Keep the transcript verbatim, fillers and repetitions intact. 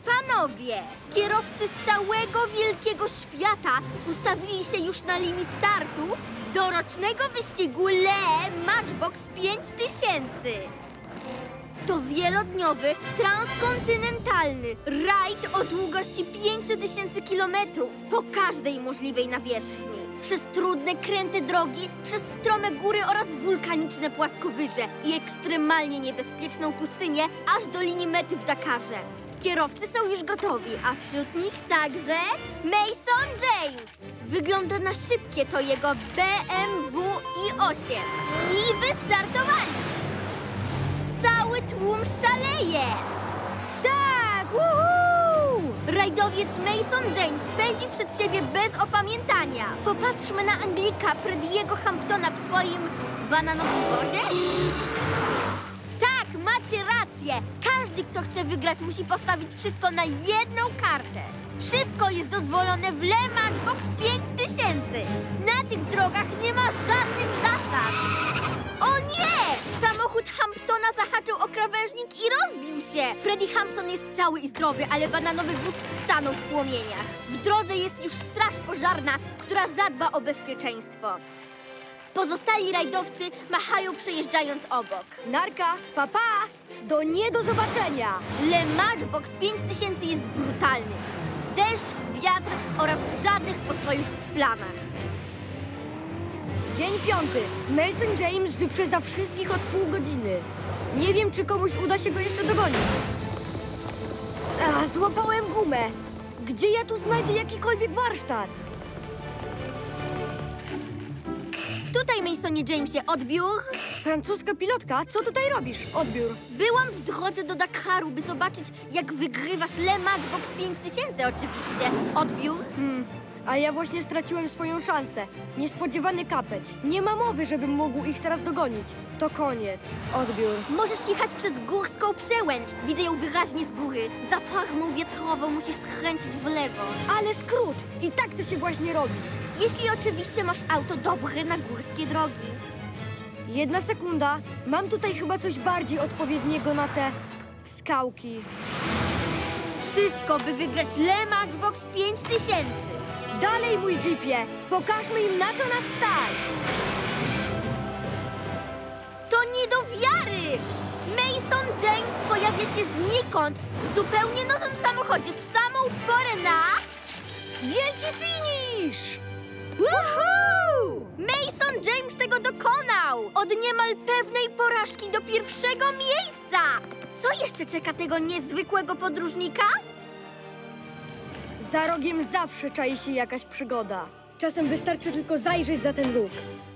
panowie! Kierowcy z całego wielkiego świata ustawili się już na linii startu do rocznego wyścigu Le Matchbox pięć tysięcy. To wielodniowy, transkontynentalny rajd o długości pięć tysięcy kilometrów po każdej możliwej nawierzchni. Przez trudne, kręte drogi, przez strome góry oraz wulkaniczne płaskowyże i ekstremalnie niebezpieczną pustynię aż do linii mety w Dakarze. Kierowcy są już gotowi, a wśród nich także Mason James. Wygląda na szybkie to jego B M W i osiem. I wystartowali! Cały tłum szaleje! Tak! Woohoo! Rajdowiec Mason James pędzi przed siebie bez opamiętania. Popatrzmy na Anglika Frediego Hamptona w swoim bananowym wozie. Tak, macie rację! Każdy, kto chce wygrać, musi postawić wszystko na jedną kartę. Wszystko jest dozwolone w Le Matchbox pięć tysięcy. Na tych drogach nie ma żadnych zasad. O nie! Samochód Hamptona zahaczył o krawężnik i rozbił się. Freddie Hampton jest cały i zdrowy, ale bananowy wóz stanął w płomieniach. W drodze jest już straż pożarna, która zadba o bezpieczeństwo. Pozostali rajdowcy machają przejeżdżając obok. Narka, papa, do nie do zobaczenia! Le Matchbox pięć tysięcy jest brutalny. Deszcz, wiatr oraz żadnych postojów w planach. Dzień piąty. Mason James wyprzedza wszystkich od pół godziny. Nie wiem, czy komuś uda się go jeszcze dogonić. A, złapałem gumę. Gdzie ja tu znajdę jakikolwiek warsztat? Tutaj, Masonie Jamesie, odbiór. Francuska pilotka, co tutaj robisz? Odbiór. Byłam w drodze do Dakaru, by zobaczyć, jak wygrywasz Le Matchbox pięć tysięcy oczywiście. Odbiór. Hmm, a ja właśnie straciłem swoją szansę. Niespodziewany kapeć. Nie ma mowy, żebym mógł ich teraz dogonić. To koniec. Odbiór. Możesz jechać przez górską przełęcz. Widzę ją wyraźnie z góry. Za farmą wiatrową musisz skręcić w lewo. Ale skrót! I tak to się właśnie robi. Jeśli oczywiście masz auto dobre na górskie drogi. Jedna sekunda. Mam tutaj chyba coś bardziej odpowiedniego na te skałki. Wszystko, by wygrać Le Matchbox pięć tysięcy. Dalej, mój jeepie! Pokażmy im, na co nas stać! To nie do wiary! Mason James pojawia się znikąd w zupełnie nowym samochodzie w samą porę na... Wielki finish! Woohoo! Mason James tego dokonał! Od niemal pewnej porażki do pierwszego miejsca! Co jeszcze czeka tego niezwykłego podróżnika? Za rogiem zawsze czai się jakaś przygoda. Czasem wystarczy tylko zajrzeć za ten róg.